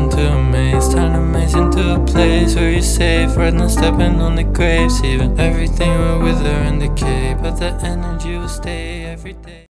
into a maze, turn a maze into a place where you're safe, right now stepping on the grapes. Even everything will wither and decay, but the energy will stay every day.